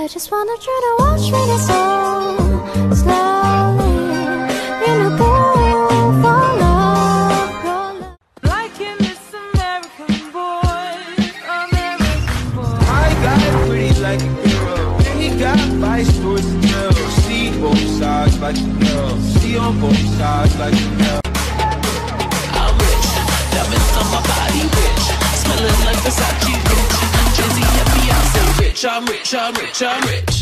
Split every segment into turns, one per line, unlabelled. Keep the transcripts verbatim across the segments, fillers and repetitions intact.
I just wanted you to watch me this all slowly. You know, go for love, for love.
Liking this American boy, American boy.
I got it pretty like a girl, and he got vice towards the girl. See both sides like a girl, see on both sides like a girl.
I'm rich, loving on my body rich, smelling like Versace rich, Jay-Z and Beyonce rich. I'm rich, I'm rich, I'm rich.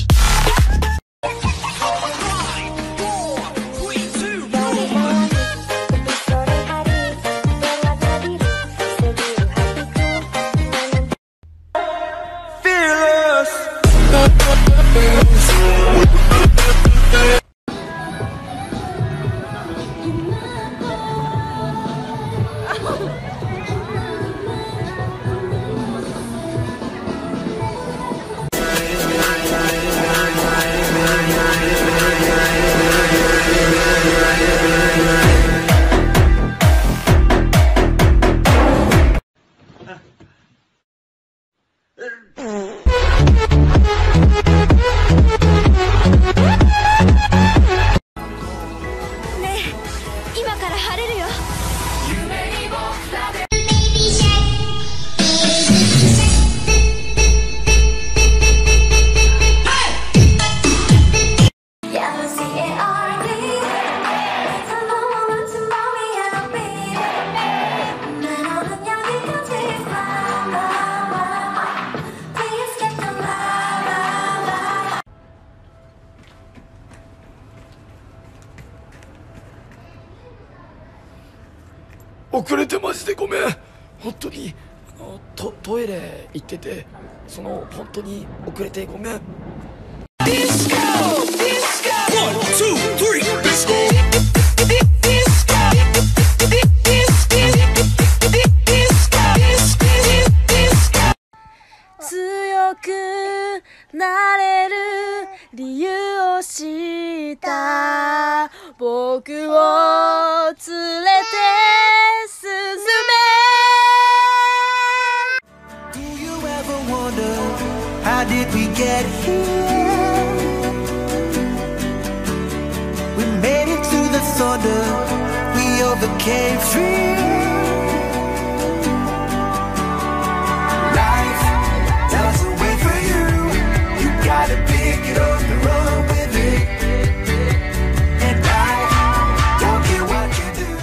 遅れてマジでごめん。本当にあのトトイレ行ってて、その本当に遅れてごめん。ディスコディスコワンツースリーディスコディスコディスコディスコ
強くなれる理由を知った僕を連れて進め
Do you ever wonder how did we get here? We made it to the thunder, we overcame fear. Life doesn't wait for you, you gotta pick it up and run with it. And I don't care what you do.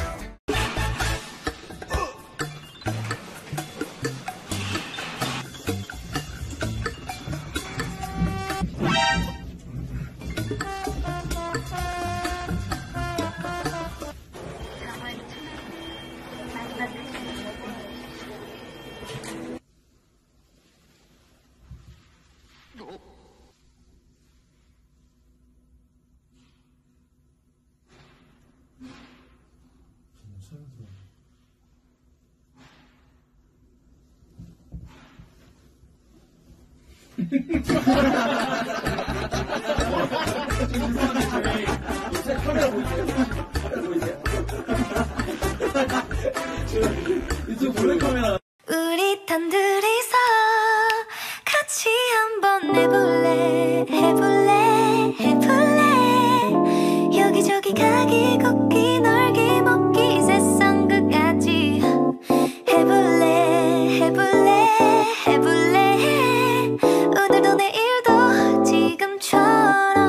우리 단둘이서 같이 한번 해볼래 해볼래 해볼래 여기저기 가기 걷기 놀기 먹기 세상 끝까지 해볼래 해볼래 해볼래 오늘도 내일도 지금처럼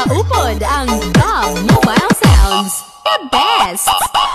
Upod ang Bob Mobile Sounds. The best!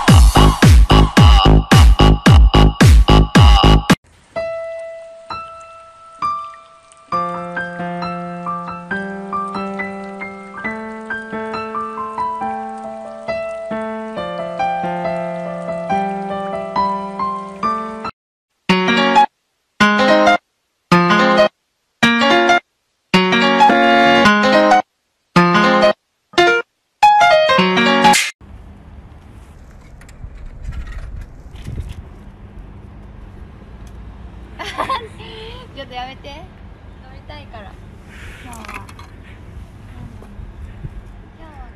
ちょっとやめて、飲みたいから今日は、今日は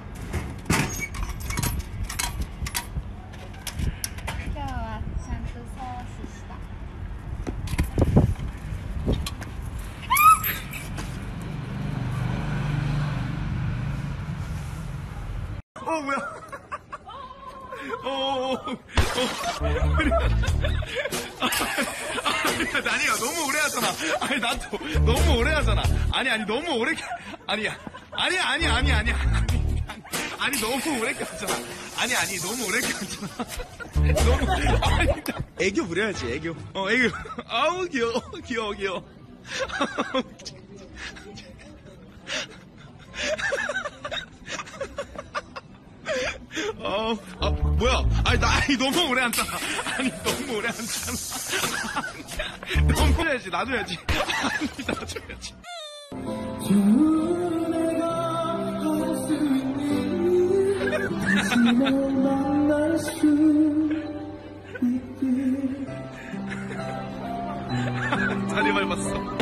今日はちゃんとソースした。
어 뭐야? 어, 어, 어. 아니야 너무 오래 하잖아. 아니 나도 너무 오래 하잖아. 아니 아니 너무 오래 아니야 아니야 아니 아니 아니 아니 아니 너무 오래 하잖아. 아니 아니 너무 오래 하잖아. 너무 아니 애교 부려야지 애교. 어 애교. 아우 귀여워 귀여워 귀여워. 어, 아, 뭐야? 아니, 나, 아니, 너무 오래 앉잖아. 아니, 너무 오래 앉잖아. 아니, 너무 해야지, 놔줘야지. 아니, 놔줘야지. 다리 밟았어.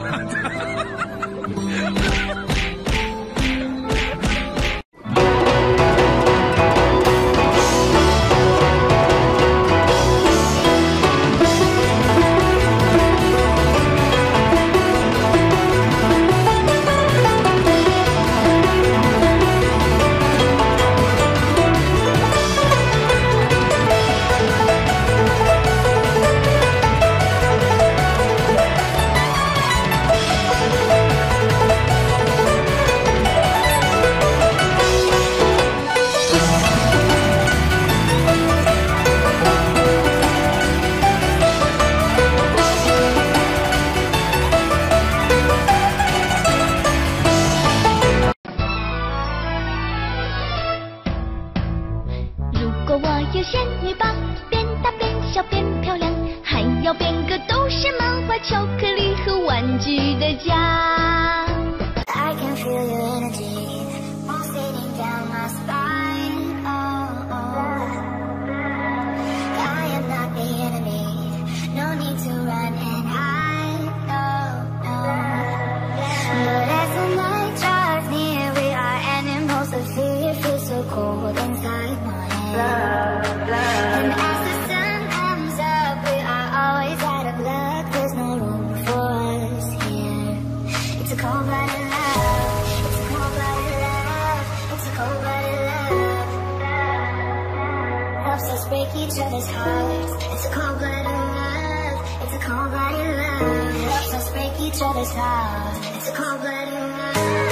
I can feel your energy pulsating down my spine. Oh, oh. I am not the enemy. No need to run and hide. No, no. But as the night draws near, we are animals of fear. Feels so cold inside my head. And as the sun comes up, we are always out of luck. There's no room for us here. It's a cold-blooded love. It's a cold-blooded love. It's a cold-blooded love. Helps us break each other's hearts. It's a cold-blooded love. It's a cold-blooded love. Helps us break each other's hearts. It's a cold-blooded love.